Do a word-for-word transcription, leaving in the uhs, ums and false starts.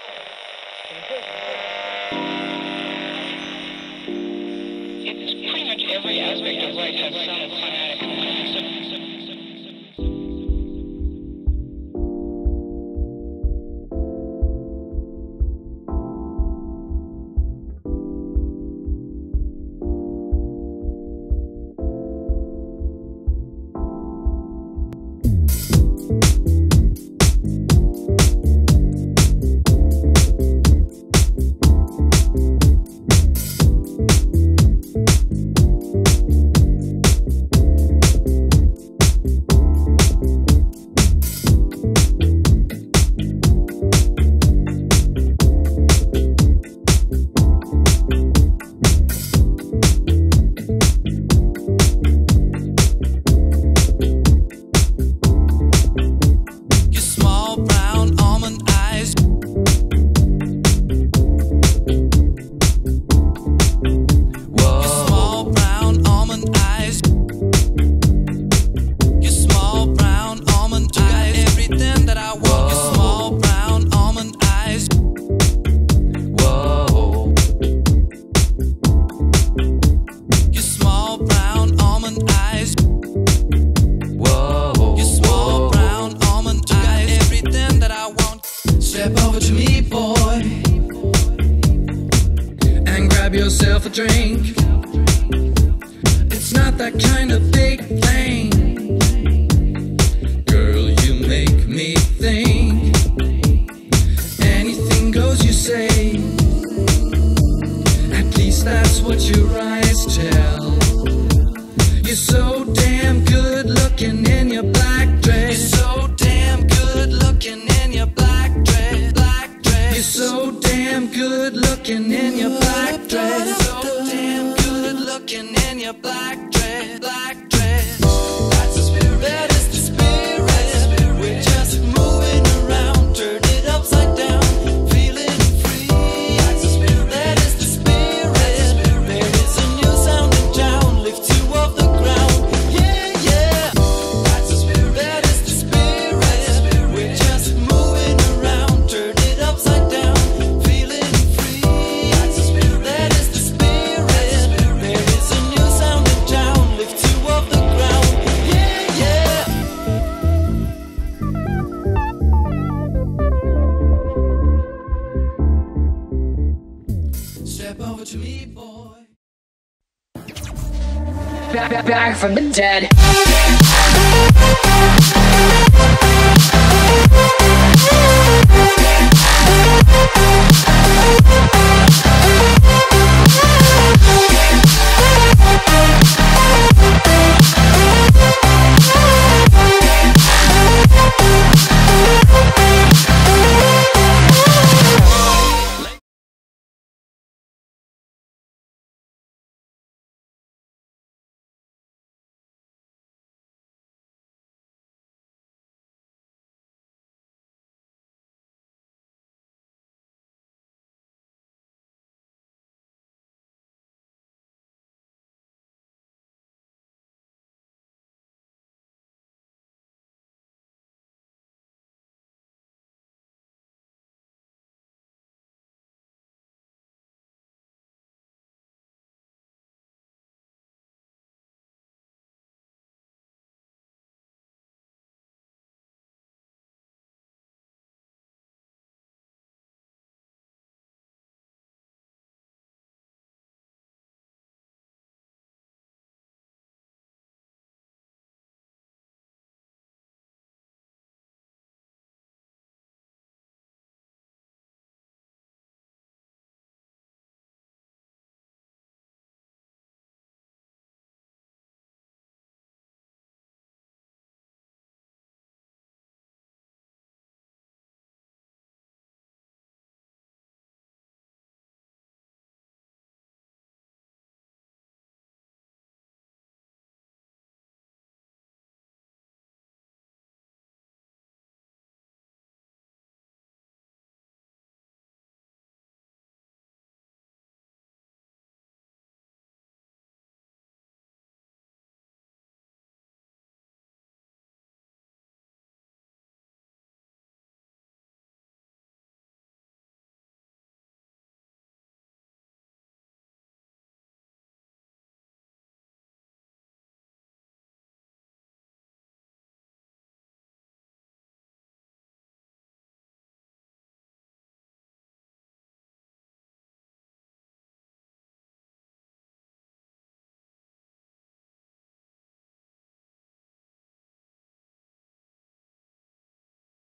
It's pretty much every aspect of life has some climatic element. Step over to me, boy, and grab yourself a drink. It's not that kind of big thing. Girl, you make me think. Anything goes, you say. At least that's what your eyes tell. You're so damn good looking in your black dress. You're so damn good looking in your black dress. Black dress. You're so damn good looking in your black dress. So damn good looking in your black dress. Black dress. That's the spirit. That is the spirit. We're just moving around, turn it upside down, feeling free. That's the spirit. That is the spirit. There is a new sound in town, lift you off the ground. Yeah, yeah. That's the spirit. That is the spirit. We're just moving around, turn it upside down, feeling free. That's the spirit. That is the spirit. There is a new sound in town, lift you off the ground. Yeah, yeah. Step over to me, boy. Back, back, back from the dead.